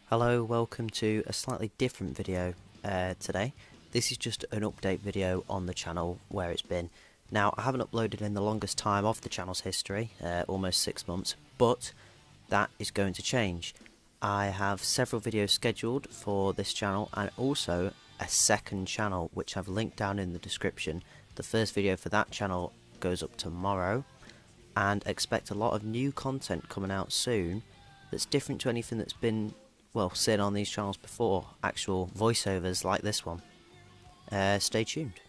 Hello, welcome to a slightly different video today. This is just an update video on the channel where it's been. Now, I haven't uploaded in the longest time of the channel's history, almost 6 months, but that is going to change. I have several videos scheduled for this channel and also a second channel which I've linked down in the description. The first video for that channel goes up tomorrow, and expect a lot of new content coming out soon that's different to anything that's been seen on these channels before, actual voiceovers like this one. Stay tuned.